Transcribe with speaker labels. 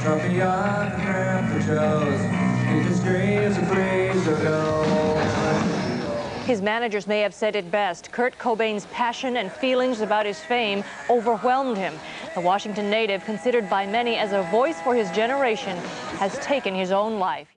Speaker 1: Drop me off and grab for Joe's. He just screams and please don't go.
Speaker 2: His managers may have said it best. Kurt Cobain's passion and feelings about his fame overwhelmed him. The Washington native, considered by many as a voice for his generation, has taken his own life.